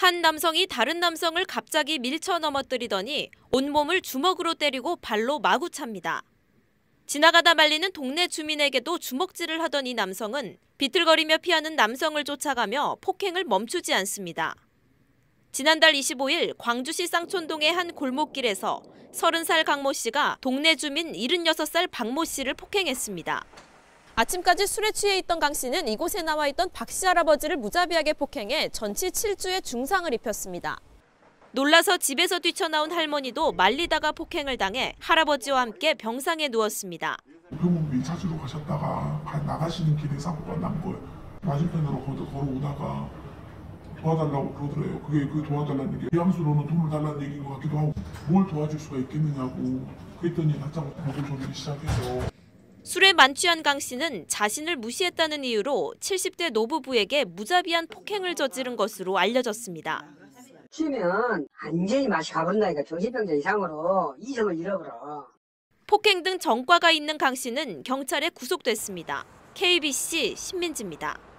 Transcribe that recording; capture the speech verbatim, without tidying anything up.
한 남성이 다른 남성을 갑자기 밀쳐 넘어뜨리더니 온몸을 주먹으로 때리고 발로 마구 찹니다. 지나가다 말리는 동네 주민에게도 주먹질을 하던 이 남성은 비틀거리며 피하는 남성을 쫓아가며 폭행을 멈추지 않습니다. 지난달 이십오일 광주시 쌍촌동의 한 골목길에서 서른 살 강모 씨가 동네 주민 일흔여섯 살 박모 씨를 폭행했습니다. 아침까지 술에 취해 있던 강 씨는 이곳에 나와 있던 박 씨 할아버지를 무자비하게 폭행해 전치 칠 주의 중상을 입혔습니다. 놀라서 집에서 뛰쳐나온 할머니도 말리다가 폭행을 당해 할아버지와 함께 병상에 누웠습니다. 병원비 찾으러 가셨다가 나가시는 길에 사고가 난 거예요. 맞은편으로 걸어오다가 도와달라고 그러더래요. 그게 그 도와달라는 게 비양수로는 돈을 달라는 얘기인 것 같기도 하고 뭘 도와줄 수가 있겠느냐고 그랬더니 다짜고 목을 조르기 시작해서. 술에 만취한 강 씨는 자신을 무시했다는 이유로 칠십 대 노부부에게 무자비한 폭행을 저지른 것으로 알려졌습니다. 취하면 완전히 맛이 가버린다니까. 정신병자 이상으로 이성을 잃어버려. 폭행 등 전과가 있는 강 씨는 경찰에 구속됐습니다. 케이비씨 신민지입니다.